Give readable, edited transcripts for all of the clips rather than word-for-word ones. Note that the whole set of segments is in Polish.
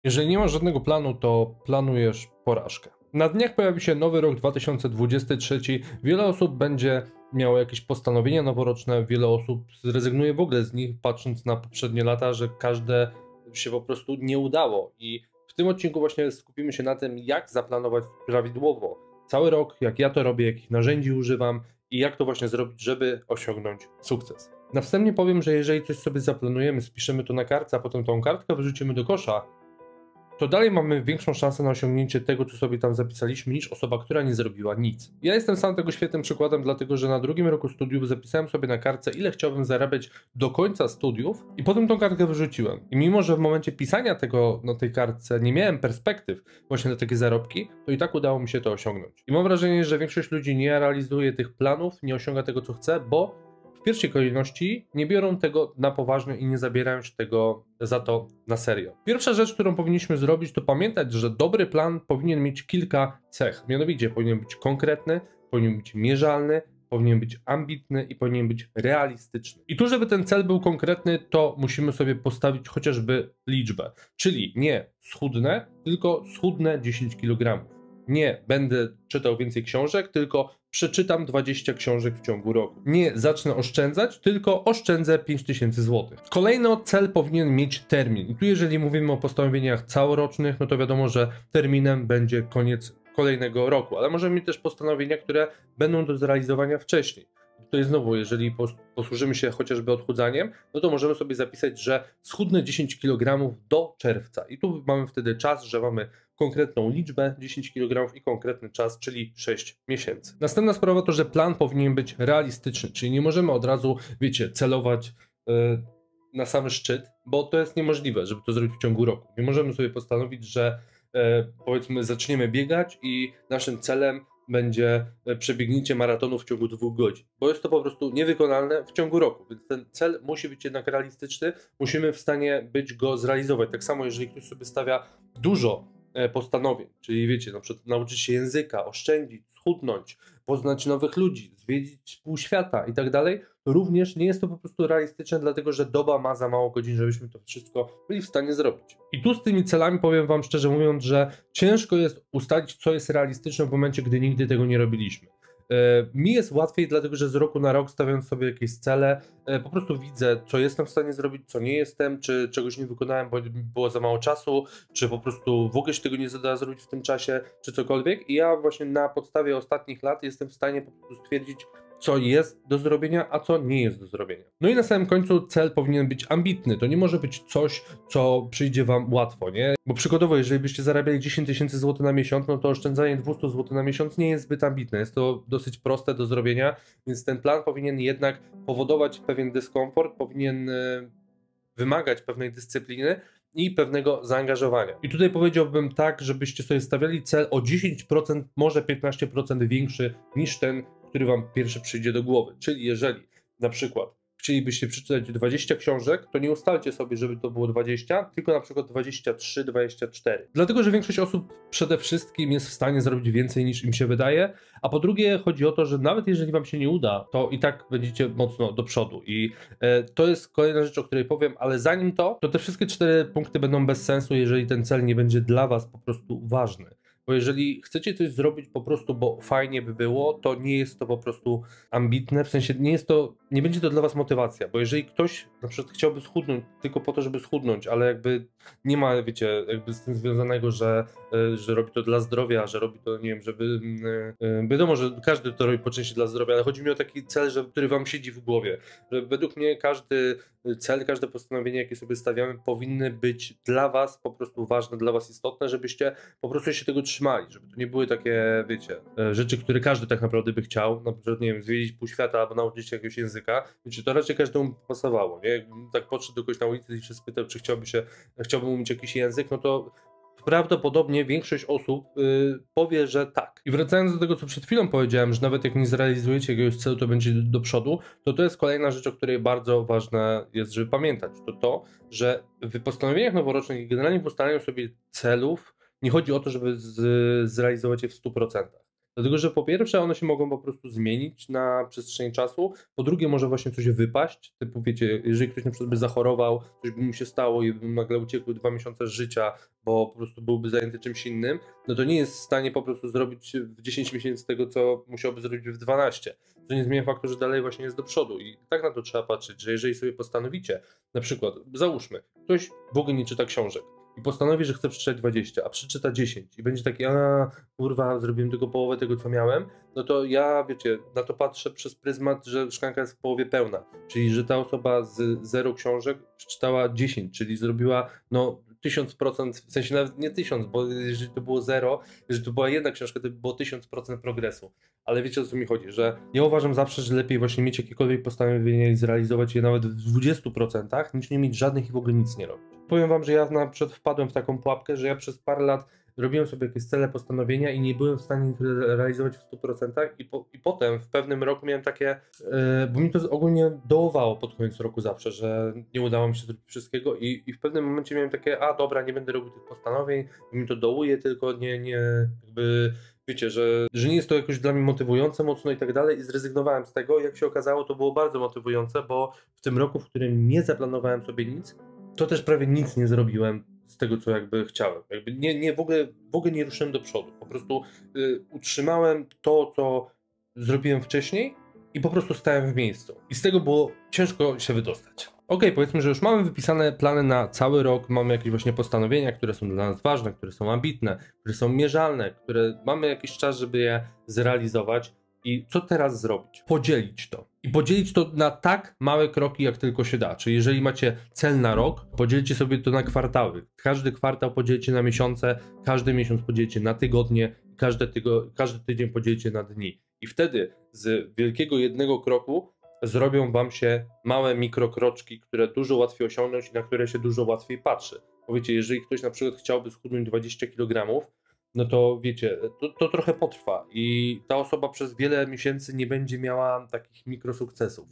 Jeżeli nie masz żadnego planu, to planujesz porażkę. Na dniach pojawi się nowy rok 2023. Wiele osób będzie miało jakieś postanowienia noworoczne, wiele osób zrezygnuje w ogóle z nich, patrząc na poprzednie lata, że każde się po prostu nie udało. I w tym odcinku właśnie skupimy się na tym, jak zaplanować prawidłowo cały rok, jak ja to robię, jakich narzędzi używam i jak to właśnie zrobić, żeby osiągnąć sukces. Na wstępie powiem, że jeżeli coś sobie zaplanujemy, spiszemy to na kartce, a potem tą kartkę wyrzucimy do kosza, to dalej mamy większą szansę na osiągnięcie tego, co sobie tam zapisaliśmy, niż osoba, która nie zrobiła nic. Ja jestem sam tego świetnym przykładem, dlatego że na drugim roku studiów zapisałem sobie na kartce, ile chciałbym zarabiać do końca studiów i potem tą kartkę wyrzuciłem. I mimo, że w momencie pisania tego na tej kartce nie miałem perspektyw właśnie na takie zarobki, to i tak udało mi się to osiągnąć. I mam wrażenie, że większość ludzi nie realizuje tych planów, nie osiąga tego, co chce, bo w pierwszej kolejności nie biorą tego na poważnie i nie zabierają się tego za to na serio. Pierwsza rzecz, którą powinniśmy zrobić, to pamiętać, że dobry plan powinien mieć kilka cech. Mianowicie powinien być konkretny, powinien być mierzalny, powinien być ambitny i powinien być realistyczny. I tu, żeby ten cel był konkretny, to musimy sobie postawić chociażby liczbę. Czyli nie schudnę, tylko schudnę 10 kg. Nie będę czytał więcej książek, tylko przeczytam 20 książek w ciągu roku. Nie zacznę oszczędzać, tylko oszczędzę 5000 zł. Kolejno, cel powinien mieć termin. I tu jeżeli mówimy o postanowieniach całorocznych, no to wiadomo, że terminem będzie koniec kolejnego roku, ale możemy mieć też postanowienia, które będą do zrealizowania wcześniej. Tutaj znowu, jeżeli posłużymy się chociażby odchudzaniem, no to możemy sobie zapisać, że schudnę 10 kg do czerwca. I tu mamy wtedy czas, że mamy konkretną liczbę 10 kg i konkretny czas, czyli 6 miesięcy. Następna sprawa to, że plan powinien być realistyczny, czyli nie możemy od razu, wiecie, celować na sam szczyt, bo to jest niemożliwe, żeby to zrobić w ciągu roku. Nie możemy sobie postanowić, że powiedzmy zaczniemy biegać i naszym celem będzie przebiegnięcie maratonu w ciągu 2 godzin, bo jest to po prostu niewykonalne w ciągu roku, więc ten cel musi być jednak realistyczny, musimy w stanie być go zrealizować. Tak samo jeżeli ktoś sobie stawia dużo postanowień, czyli wiecie, na przykład nauczyć się języka, oszczędzić, schudnąć, poznać nowych ludzi, zwiedzić pół świata i tak dalej, również nie jest to po prostu realistyczne, dlatego że doba ma za mało godzin, żebyśmy to wszystko byli w stanie zrobić. I tu z tymi celami powiem wam szczerze mówiąc, że ciężko jest ustalić, co jest realistyczne w momencie, gdy nigdy tego nie robiliśmy. Mi jest łatwiej, dlatego że z roku na rok, stawiając sobie jakieś cele, po prostu widzę, co jestem w stanie zrobić, co nie jestem, czy czegoś nie wykonałem, bo było za mało czasu, czy po prostu w ogóle się tego nie da zrobić w tym czasie, czy cokolwiek. I ja właśnie na podstawie ostatnich lat jestem w stanie po prostu stwierdzić, co jest do zrobienia, a co nie jest do zrobienia. No i na samym końcu cel powinien być ambitny. To nie może być coś, co przyjdzie wam łatwo, nie? Bo przykładowo, jeżeli byście zarabiali 10 tysięcy złotych na miesiąc, no to oszczędzanie 200 zł na miesiąc nie jest zbyt ambitne. Jest to dosyć proste do zrobienia, więc ten plan powinien jednak powodować pewien dyskomfort, powinien wymagać pewnej dyscypliny i pewnego zaangażowania. I tutaj powiedziałbym tak, żebyście sobie stawiali cel o 10%, może 15% większy niż ten, który wam pierwszy przyjdzie do głowy. Czyli jeżeli na przykład chcielibyście przeczytać 20 książek, to nie ustalcie sobie, żeby to było 20, tylko na przykład 23, 24. Dlatego, że większość osób przede wszystkim jest w stanie zrobić więcej niż im się wydaje, a po drugie chodzi o to, że nawet jeżeli wam się nie uda, to i tak będziecie mocno do przodu i to jest kolejna rzecz, o której powiem, ale zanim to te wszystkie 4 punkty będą bez sensu, jeżeli ten cel nie będzie dla was po prostu ważny. Bo jeżeli chcecie coś zrobić po prostu, bo fajnie by było, to nie jest to po prostu ambitne, w sensie nie będzie to dla was motywacja, bo jeżeli ktoś na przykład chciałby schudnąć tylko po to, żeby schudnąć, ale jakby nie ma, wiecie, jakby z tym związanego, że robi to dla zdrowia, że robi to, nie wiem, żeby wiadomo, że każdy to robi po części dla zdrowia, ale chodzi mi o taki cel, który wam siedzi w głowie, że według mnie każdy cel, każde postanowienie, jakie sobie stawiamy, powinny być dla was po prostu ważne, dla was istotne, żebyście po prostu się tego trzymali, żeby to nie były takie, wiecie, rzeczy, które każdy tak naprawdę by chciał, na przykład, nie wiem, zwiedzić pół świata albo nauczyć się jakiegoś języka, wiecie, to raczej każdemu pasowało, nie? Jakbym tak podszedł do kogoś na ulicy i się spytał, czy chciałbym umieć jakiś język, no to prawdopodobnie większość osób powie, że tak. I wracając do tego, co przed chwilą powiedziałem, że nawet jak nie zrealizujecie jakiegoś celu, to będzie do przodu, to jest kolejna rzecz, o której bardzo ważne jest, żeby pamiętać. To, że w postanowieniach noworocznych i generalnie w ustalaniu sobie celów nie chodzi o to, żeby zrealizować je w 100%. Dlatego, że po pierwsze one się mogą po prostu zmienić na przestrzeni czasu, po drugie może właśnie coś wypaść, typu wiecie, jeżeli ktoś na przykład by zachorował, coś by mu się stało i by mu nagle uciekły 2 miesiące życia, bo po prostu byłby zajęty czymś innym, no to nie jest w stanie po prostu zrobić w 10 miesięcy tego, co musiałby zrobić w 12. To nie zmienia faktu, że dalej właśnie jest do przodu i tak na to trzeba patrzeć, że jeżeli sobie postanowicie, na przykład załóżmy, ktoś w ogóle nie czyta książek i postanowi, że chce przeczytać 20, a przeczyta 10 i będzie taki, a kurwa, zrobiłem tylko połowę tego, co miałem, no to ja, wiecie, na to patrzę przez pryzmat, że szklanka jest w połowie pełna, czyli że ta osoba z 0 książek przeczytała 10, czyli zrobiła, no, 1000%, w sensie nawet nie 1000, bo jeżeli to było 0, jeżeli to była jedna książka, to by było 1000% progresu. Ale wiecie, o co mi chodzi, że ja uważam zawsze, że lepiej właśnie mieć jakiekolwiek postanowienie i zrealizować je nawet w 20%, niż nie mieć żadnych i w ogóle nic nie robić. Powiem wam, że ja na przykład wpadłem w taką pułapkę, że ja przez parę lat robiłem sobie jakieś cele, postanowienia i nie byłem w stanie ich realizować w 100% i potem w pewnym roku miałem takie, bo mi to ogólnie dołowało pod koniec roku zawsze, że nie udało mi się zrobić wszystkiego i w pewnym momencie miałem takie, a dobra, nie będę robił tych postanowień, mi to dołuje, tylko nie jakby wiecie, że nie jest to jakoś dla mnie motywujące mocno i tak dalej i zrezygnowałem z tego. Jak się okazało, to było bardzo motywujące, bo w tym roku, w którym nie zaplanowałem sobie nic, to też prawie nic nie zrobiłem z tego, co jakby chciałem. Jakby w ogóle nie ruszyłem do przodu. Po prostu utrzymałem to, co zrobiłem wcześniej i po prostu stałem w miejscu. I z tego było ciężko się wydostać. Okej, powiedzmy, że już mamy wypisane plany na cały rok, mamy jakieś właśnie postanowienia, które są dla nas ważne, które są ambitne, które są mierzalne, które mamy jakiś czas, żeby je zrealizować. I co teraz zrobić? Podzielić to. I podzielić to na tak małe kroki, jak tylko się da. Czyli jeżeli macie cel na rok, podzielcie sobie to na kwartały. Każdy kwartał podzielcie na miesiące, każdy miesiąc podzielcie na tygodnie, każdy tydzień podzielcie na dni. I wtedy z wielkiego jednego kroku zrobią wam się małe mikrokroczki, które dużo łatwiej osiągnąć i na które się dużo łatwiej patrzy. Bo wiecie, jeżeli ktoś na przykład chciałby schudnąć 20 kg, no to wiecie, to trochę potrwa i ta osoba przez wiele miesięcy nie będzie miała takich mikrosukcesów,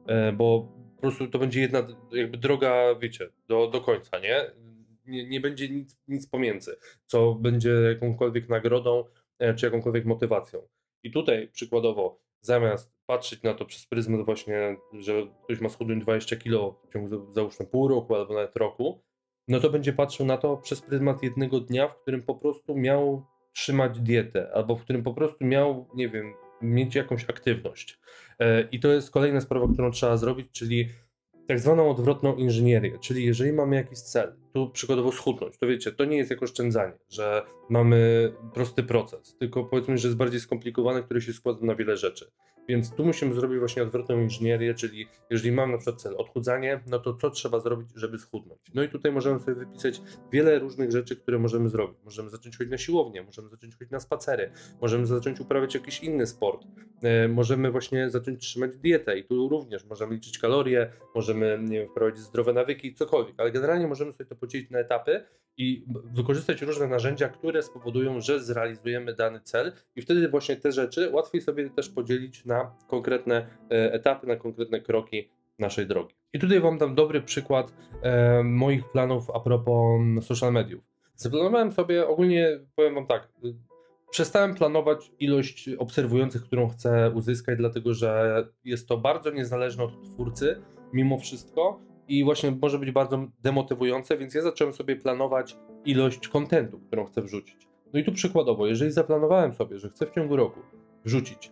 bo po prostu to będzie jedna jakby droga, wiecie, do końca, nie? Nie będzie nic pomiędzy, co będzie jakąkolwiek nagrodą, czy jakąkolwiek motywacją. I tutaj przykładowo, zamiast patrzeć na to przez pryzmat właśnie, że ktoś ma schudnąć 20 kg w ciągu załóżmy pół roku albo nawet roku, no to będzie patrzył na to przez pryzmat jednego dnia, w którym po prostu miał trzymać dietę, albo w którym po prostu miał, nie wiem, mieć jakąś aktywność. I to jest kolejna sprawa, którą trzeba zrobić, czyli tak zwaną odwrotną inżynierię, czyli jeżeli mamy jakiś cel, tu przykładowo schudnąć, to wiecie, to nie jest jako oszczędzanie, że mamy prosty proces, tylko powiedzmy, że jest bardziej skomplikowany, który się składa na wiele rzeczy. Więc tu musimy zrobić właśnie odwrotną inżynierię, czyli jeżeli mam na przykład cel odchudzanie, no to co trzeba zrobić, żeby schudnąć? No i tutaj możemy sobie wypisać wiele różnych rzeczy, które możemy zrobić. Możemy zacząć chodzić na siłownię, możemy zacząć chodzić na spacery, możemy zacząć uprawiać jakiś inny sport, możemy właśnie zacząć trzymać dietę i tu również możemy liczyć kalorie, możemy, nie wiem, wprowadzić zdrowe nawyki, cokolwiek, ale generalnie możemy sobie to podzielić na etapy i wykorzystać różne narzędzia, które spowodują, że zrealizujemy dany cel i wtedy właśnie te rzeczy łatwiej sobie też podzielić na konkretne etapy, na konkretne kroki naszej drogi. I tutaj wam dam dobry przykład moich planów a propos social mediów. Zaplanowałem sobie, ogólnie powiem wam tak, przestałem planować ilość obserwujących, którą chcę uzyskać, dlatego że jest to bardzo niezależne od twórcy, mimo wszystko, i właśnie może być bardzo demotywujące, więc ja zacząłem sobie planować ilość kontentu, którą chcę wrzucić. No i tu przykładowo, jeżeli zaplanowałem sobie, że chcę w ciągu roku wrzucić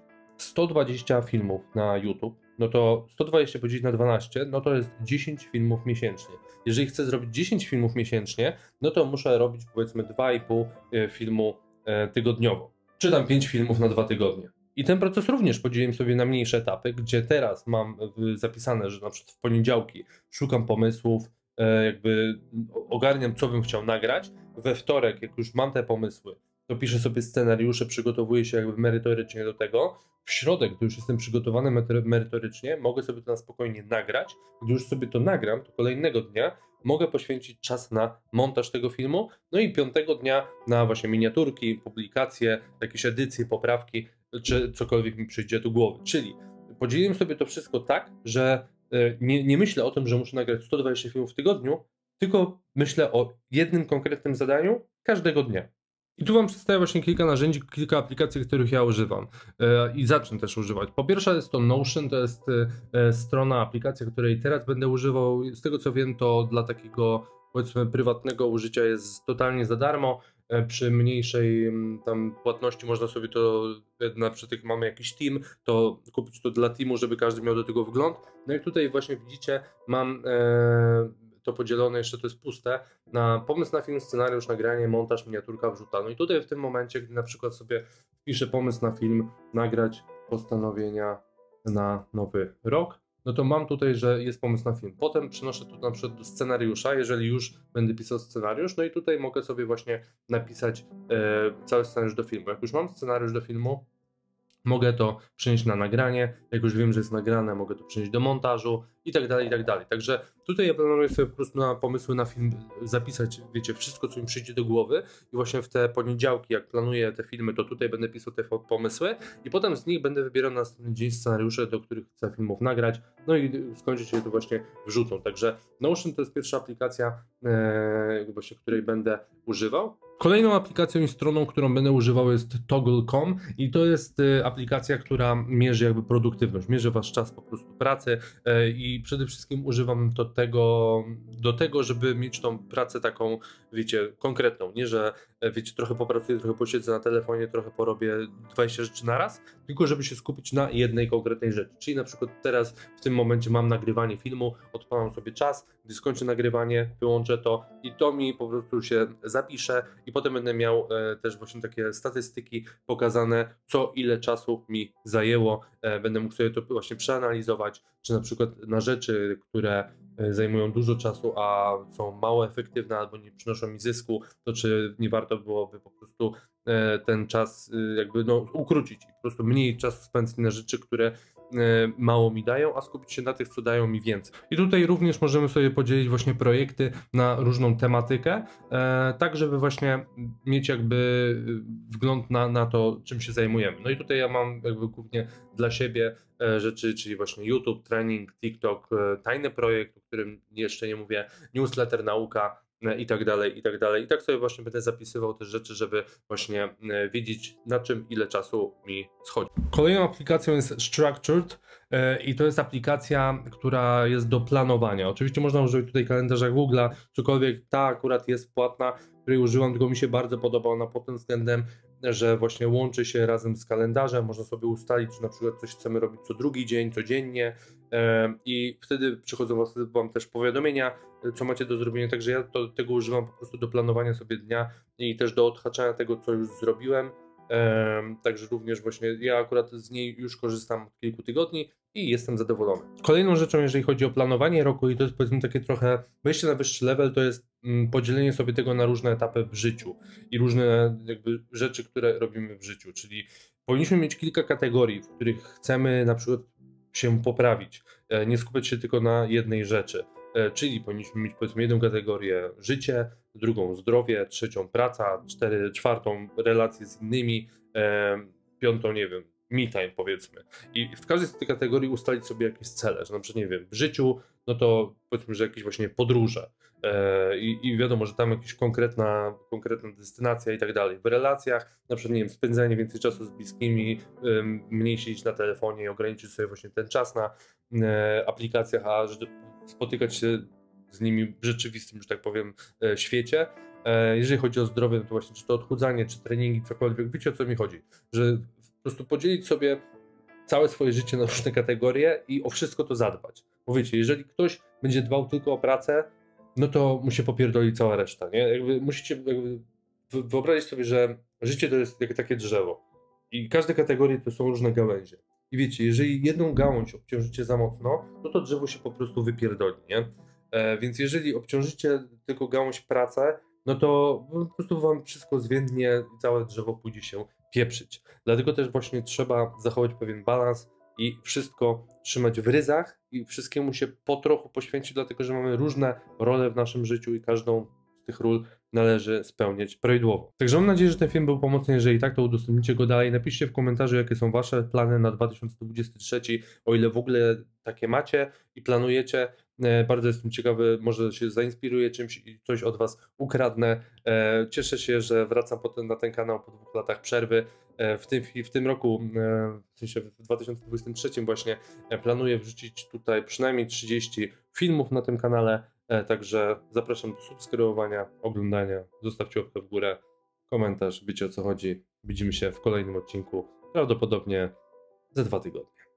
120 filmów na YouTube, no to 120 podzielić na 12, no to jest 10 filmów miesięcznie. Jeżeli chcę zrobić 10 filmów miesięcznie, no to muszę robić powiedzmy 2,5 filmu tygodniowo, czy tam 5 filmów na 2 tygodnie. I ten proces również podzieliłem sobie na mniejsze etapy, gdzie teraz mam zapisane, że na przykład w poniedziałki szukam pomysłów, jakby ogarniam, co bym chciał nagrać. We wtorek, jak już mam te pomysły, to piszę sobie scenariusze, przygotowuję się jakby merytorycznie do tego. W środę, gdy już jestem przygotowany merytorycznie, mogę sobie to na spokojnie nagrać. Gdy już sobie to nagram, to kolejnego dnia mogę poświęcić czas na montaż tego filmu, no i piątego dnia na właśnie miniaturki, publikacje, jakieś edycje, poprawki, czy cokolwiek mi przyjdzie do głowy. Czyli podzieliłem sobie to wszystko tak, że nie myślę o tym, że muszę nagrać 120 filmów w tygodniu, tylko myślę o jednym konkretnym zadaniu każdego dnia. I tu Wam przedstawię właśnie kilka narzędzi, kilka aplikacji, których ja używam i zacznę też używać. Po pierwsze jest to Notion, to jest strona, aplikacja, której teraz będę używał. Z tego co wiem, to dla takiego powiedzmy prywatnego użycia jest totalnie za darmo. Przy mniejszej tam płatności można sobie to, na przykład jak mamy jakiś team, to kupić to dla teamu, żeby każdy miał do tego wgląd. No i tutaj właśnie widzicie, mam to podzielone, jeszcze to jest puste, na pomysł na film, scenariusz, nagranie, montaż, miniaturka, wrzuta. No i tutaj w tym momencie, gdy na przykład sobie wpiszę pomysł na film, nagrać postanowienia na nowy rok, no to mam tutaj, że jest pomysł na film. Potem przynoszę tu na przykład do scenariusza, jeżeli już będę pisał scenariusz, no i tutaj mogę sobie właśnie napisać cały scenariusz do filmu. Jak już mam scenariusz do filmu, mogę to przenieść na nagranie, jak już wiem, że jest nagrane, mogę to przenieść do montażu i tak dalej, i tak dalej. Także tutaj ja planuję sobie po prostu na pomysły na film zapisać, wiecie, wszystko, co mi przyjdzie do głowy i właśnie w te poniedziałki, jak planuję te filmy, to tutaj będę pisał te pomysły i potem z nich będę wybierał na następny dzień scenariusze, do których chcę filmów nagrać, no i skończyć się to właśnie wrzutą. Także Notion to jest pierwsza aplikacja, właśnie której będę używał. Kolejną aplikacją i stroną, którą będę używał jest Toggle.com i to jest aplikacja, która mierzy jakby produktywność, mierzy wasz czas po prostu pracy i przede wszystkim używam to do tego, żeby mieć tą pracę taką, wiecie, konkretną, nie że wiecie, trochę popracuję, trochę posiedzę na telefonie, trochę porobię 20 rzeczy naraz, tylko żeby się skupić na jednej konkretnej rzeczy, czyli na przykład teraz w tym momencie mam nagrywanie filmu, odpalam sobie czas, gdy skończę nagrywanie, wyłączę to i to mi po prostu się zapisze i potem będę miał też właśnie takie statystyki pokazane, co ile czasu mi zajęło. Będę mógł sobie to właśnie przeanalizować, czy na przykład na rzeczy, które zajmują dużo czasu, a są mało efektywne albo nie przynoszą mi zysku, to czy nie warto byłoby po prostu ten czas jakby no, ukrócić i po prostu mniej czasu spędzić na rzeczy, które mało mi dają, a skupić się na tych, co dają mi więcej. I tutaj również możemy sobie podzielić właśnie projekty na różną tematykę, tak żeby właśnie mieć jakby wgląd na to, czym się zajmujemy. No i tutaj ja mam jakby głównie dla siebie rzeczy, czyli właśnie YouTube, trening, TikTok, tajny projekt, o którym jeszcze nie mówię, newsletter, nauka, i tak dalej, i tak dalej. I tak sobie właśnie będę zapisywał te rzeczy, żeby właśnie wiedzieć, na czym ile czasu mi schodzi. Kolejną aplikacją jest Structured i to jest aplikacja, która jest do planowania. Oczywiście można używać tutaj kalendarza Google'a, cokolwiek, ta akurat jest płatna, której użyłam, tylko mi się bardzo podoba ona pod tym względem, że właśnie łączy się razem z kalendarzem, można sobie ustalić, czy na przykład coś chcemy robić co drugi dzień, codziennie i wtedy przychodzą wam też powiadomienia, co macie do zrobienia, także ja tego używam po prostu do planowania sobie dnia i też do odhaczania tego, co już zrobiłem, także również właśnie ja akurat z niej już korzystam od kilku tygodni i jestem zadowolony. Kolejną rzeczą, jeżeli chodzi o planowanie roku i to jest powiedzmy takie trochę wejście na wyższy level, to jest podzielenie sobie tego na różne etapy w życiu i różne jakby rzeczy, które robimy w życiu, czyli powinniśmy mieć kilka kategorii, w których chcemy na przykład się poprawić, nie skupiać się tylko na jednej rzeczy, czyli powinniśmy mieć powiedzmy jedną kategorię życie, drugą zdrowie, trzecią praca, czwartą relacje z innymi, piątą nie wiem, me time powiedzmy. I w każdej z tych kategorii ustalić sobie jakieś cele, że na przykład nie wiem, w życiu, no to powiedzmy, że jakieś właśnie podróże i wiadomo, że tam jakaś konkretna destynacja i tak dalej. W relacjach, na przykład nie wiem, spędzanie więcej czasu z bliskimi, mniej siedzieć na telefonie i ograniczyć sobie właśnie ten czas na aplikacjach, a spotykać się z nimi w rzeczywistym, że tak powiem, świecie. Jeżeli chodzi o zdrowie, to właśnie czy to odchudzanie, czy treningi, cokolwiek, wiecie o co mi chodzi, że po prostu podzielić sobie całe swoje życie na różne kategorie i o wszystko to zadbać. Bo wiecie, jeżeli ktoś będzie dbał tylko o pracę, no to mu się popierdoli cała reszta, nie? Jakby musicie wyobrazić sobie, że życie to jest jak takie drzewo i każde kategorie to są różne gałęzie. I wiecie, jeżeli jedną gałąź obciążycie za mocno, no to drzewo się po prostu wypierdoli, nie? Więc jeżeli obciążycie tylko gałąź pracę, no to po prostu wam wszystko zwiędnie i całe drzewo pójdzie się pieprzyć. Dlatego też właśnie trzeba zachować pewien balans i wszystko trzymać w ryzach i wszystkiemu się po trochu poświęcić, dlatego że mamy różne role w naszym życiu i każdą z tych ról należy spełniać prawidłowo. Także mam nadzieję, że ten film był pomocny. Jeżeli tak, to udostępnijcie go dalej. Napiszcie w komentarzu, jakie są wasze plany na 2023, o ile w ogóle takie macie i planujecie. Bardzo jestem ciekawy, może się zainspiruję czymś i coś od Was ukradnę. Cieszę się, że wracam potem na ten kanał po 2 latach przerwy. W tym roku, w sensie w 2023 właśnie, planuję wrzucić tutaj przynajmniej 30 filmów na tym kanale. Także zapraszam do subskrybowania, oglądania. Zostawcie łapkę w górę, komentarz, wiecie o co chodzi. Widzimy się w kolejnym odcinku, prawdopodobnie za 2 tygodnie.